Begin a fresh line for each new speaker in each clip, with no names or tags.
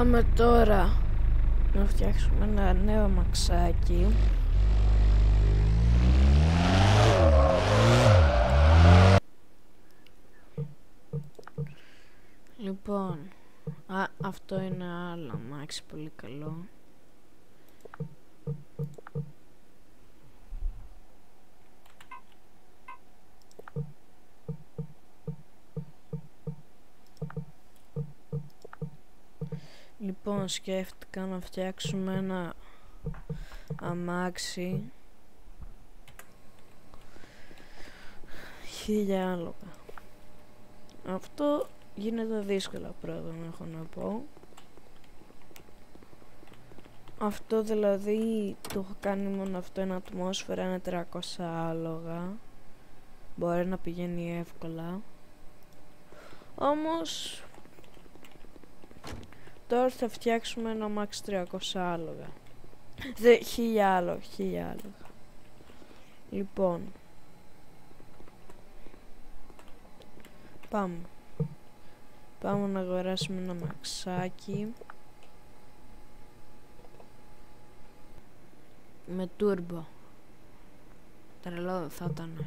Πάμε τώρα να φτιάξουμε ένα νέο αμαξάκι. Λοιπόν, αυτό είναι άλλο αμάξι, πολύ καλό. Λοιπόν, σκέφτηκα να φτιάξουμε ένα αμάξι 1000 άλογα. Αυτό γίνεται δύσκολα πρώτα, έχω να πω. Αυτό δηλαδή το έχω κάνει μόνο αυτό, ένα ατμόσφαιρα, είναι 300 άλογα. Μπορεί να πηγαίνει εύκολα. Όμως τώρα θα φτιάξουμε ένα max 300 άλογα. 1000 άλογα, 1000 άλογα. Λοιπόν, πάμε να αγοράσουμε ένα μαξάκι με turbo. Τρελό θα ήταν.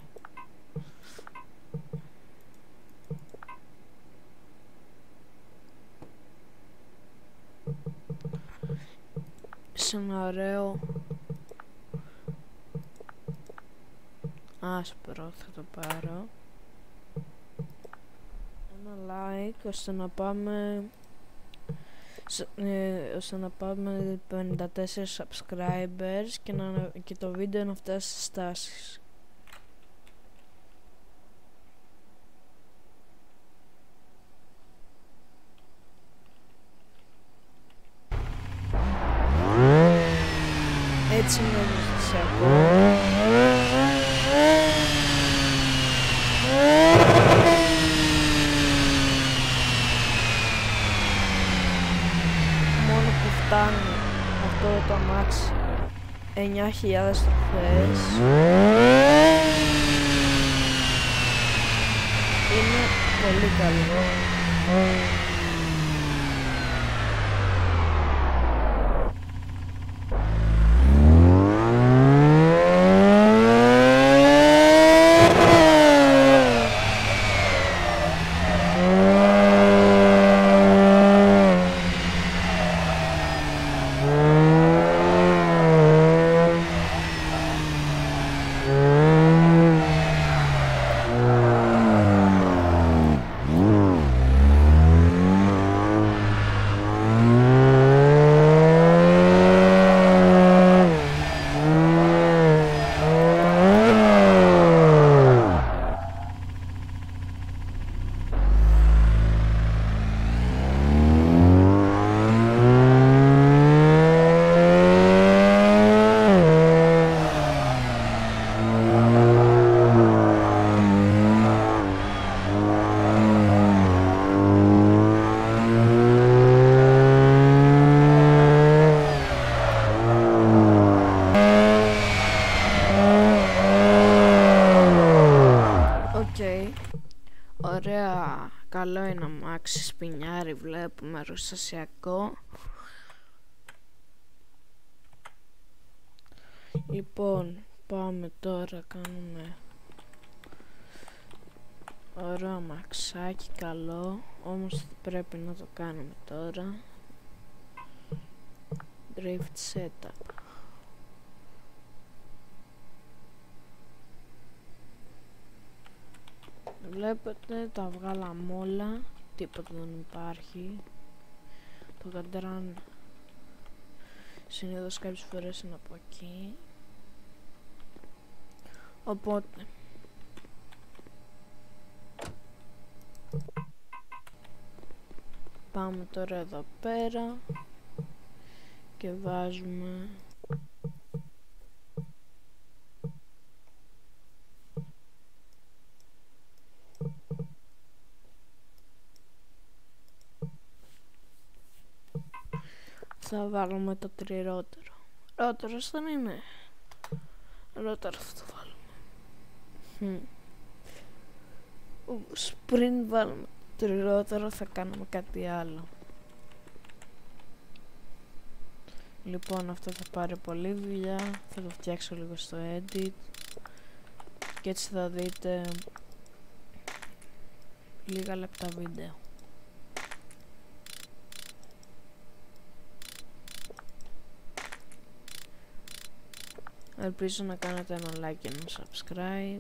Σε ένα ωραίο άσπρο θα το πάρω. Ένα like ώστε να πάμε 54 subscribers και το βίντεο να φτάσει στις στάσεις. Έτσι είναι το μόνο που φτάνει αυτό το αμάξι 9.000 στροφές. Είναι πολύ καλό. Ωραία, καλό είναι αμάξι, σπινιάρι βλέπουμε, ρουστασιακό. Λοιπόν, πάμε τώρα, κάνουμε ωραίο αμαξάκι, καλό, όμως πρέπει να το κάνουμε τώρα. Drift setup. Βλέπετε, τα βγάλαμε όλα, τίποτα δεν υπάρχει. Το καντράν συνήθως κάποιες φορές είναι από εκεί. Οπότε πάμε τώρα εδώ πέρα και βάζουμε θα βάλουμε το τριρότερο. Ρότερος δεν είναι. Ρότερο θα το βάλουμε. Όμως πριν βάλουμε το τριρότερο θα κάνουμε κάτι άλλο. Λοιπόν, αυτό θα πάρει πολλή δουλειά, θα το φτιάξω λίγο στο edit και έτσι θα δείτε λίγα λεπτά βίντεο. Ελπίζω να κάνετε ένα like και ένα subscribe.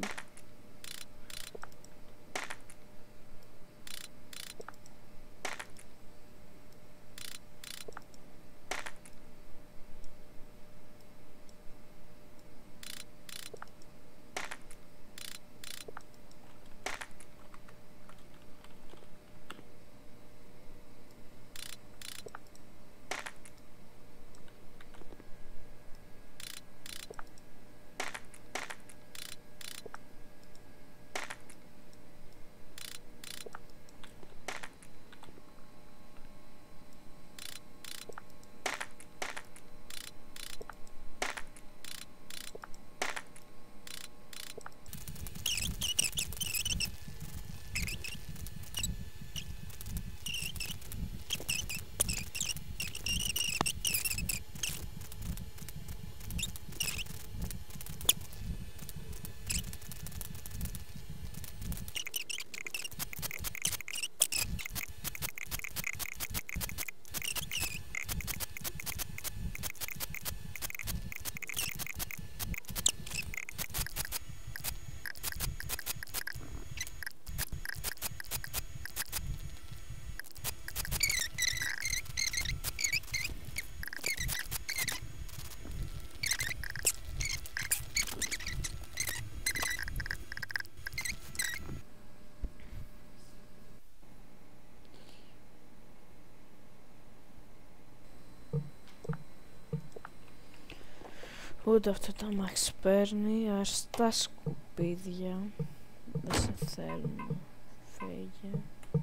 Ούτε αυτό το αμάξι παίρνει, ας τα σκουπίδια, δεν σε θέλουμε, φύγε.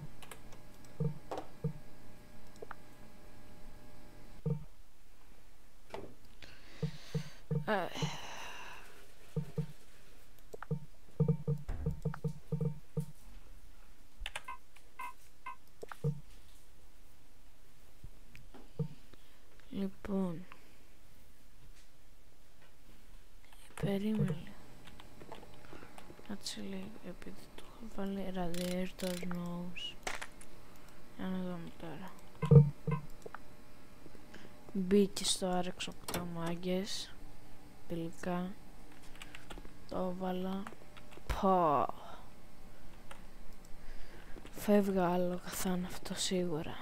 Λοιπόν, περίμενε. Κάτσε λίγο, επειδή του έχω βάλει radiator nose. Για να δούμε τώρα. Μπήκε στο RX8 μάγκες. Τελικά το έβαλα. Πω. Φεύγα άλλο καθάνε αυτό σίγουρα.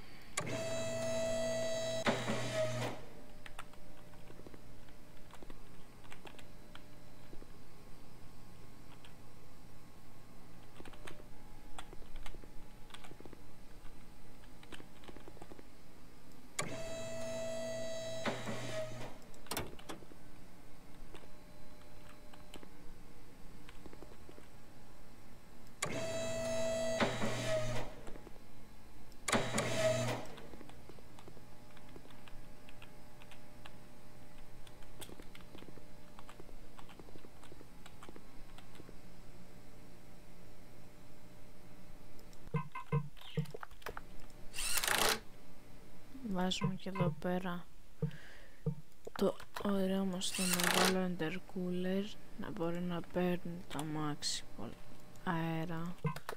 Βάζουμε και εδώ πέρα το ωραίο μας το μεγάλο intercooler να μπορεί να παίρνει το αμάξι αέρα.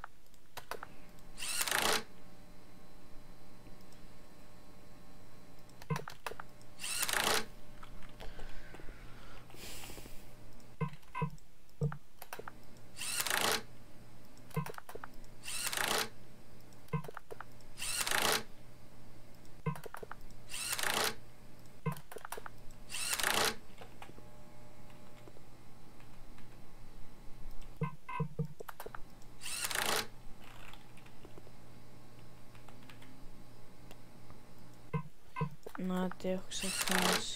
Να τι έχω ξεχάσει.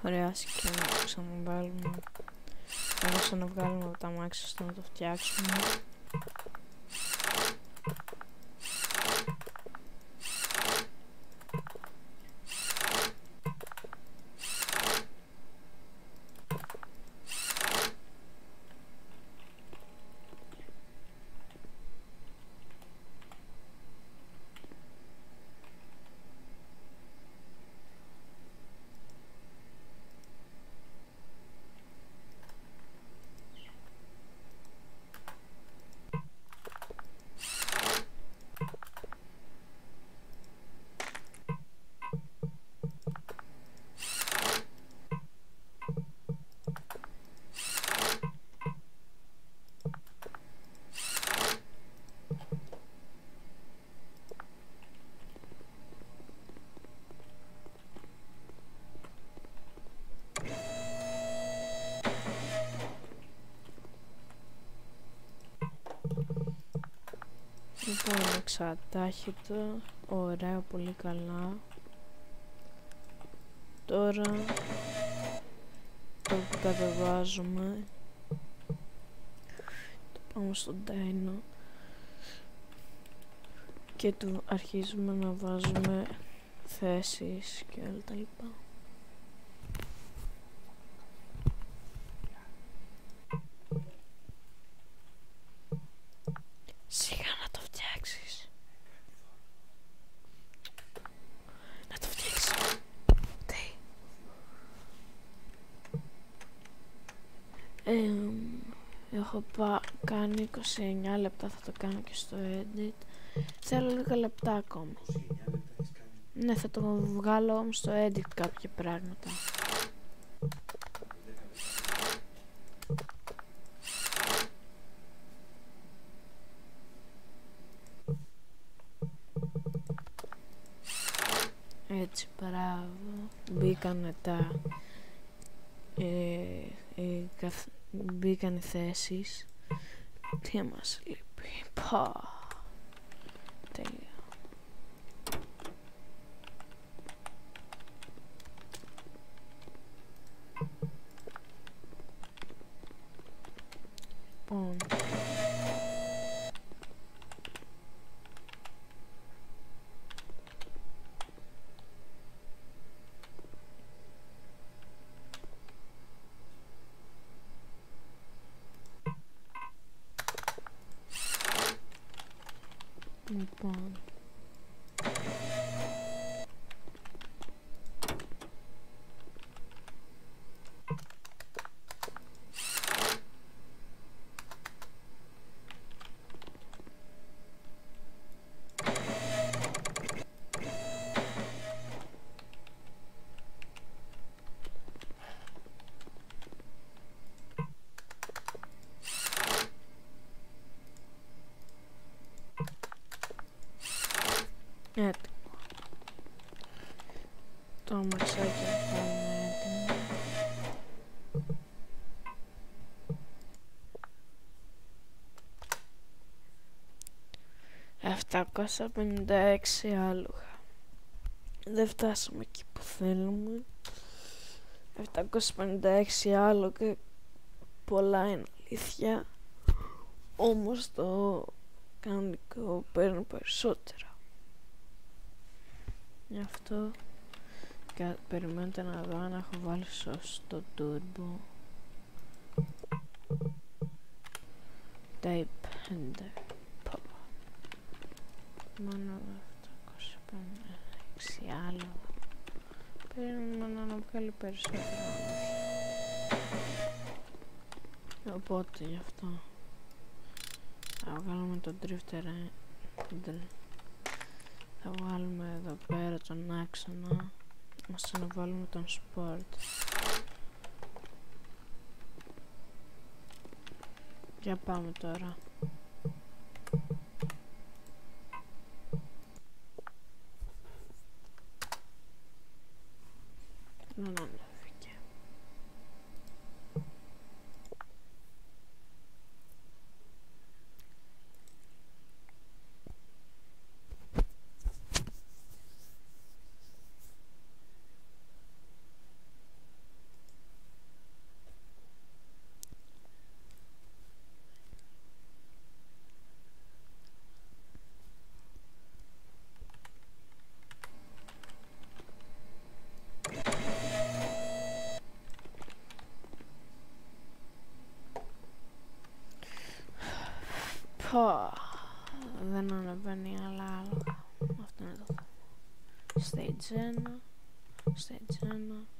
Ωραία, και να το ξαναβάλουμε. Να το ξαναβγάλουμε από τα μάξι ώστε να το φτιάξουμε. Λοιπόν, εξατάχυτο, ωραία, πολύ καλά. Τώρα το κατεβάζουμε, το πάμε στον Dino και του αρχίζουμε να βάζουμε θέσεις και όλα τα λοιπά. Σιγά να το φτιάξεις. Να το φτιάξεις. Τι. Έχω κάνει 29 λεπτά, θα το κάνω και στο edit. Θέλω λίγα λεπτά ακόμα.
29 λεπτά έχεις κάνει.
Ναι, θα το βγάλω όμως στο edit κάποια πράγματα. Έτσι, μπράβο. Μπήκανε τα... μπήκανε θέσεις. Τι μας λείπει. Πα. Τέλεια. Λοιπόν. Λοιπόν. Έτοιμο. Το αμαξάκι αυτό είναι έτοιμο. $756 άλογα. Δεν φτάσαμε εκεί που θέλουμε. 756 άλογα. Πολλά είναι αλήθεια. Όμως το κανονικό παίρνει περισσότερα. Γι' αυτό περιμένετε να δω αν έχω βάλει σωστό turbo. Tape enter. Μόνο 756 άλλο. Περιμένω να βγάλει περισσότερα. Οπότε γι' αυτό θα βγάλουμε τον drifter. Θα βγάλουμε εδώ πέρα τον άξονα, ώστε να βάλουμε τον sport. Για πάμε τώρα. Να ανέβηκε. Δεν ανεβαίνει, αλλά άλλο. Αυτό είναι το θέμα. Stage 1. Stage 1.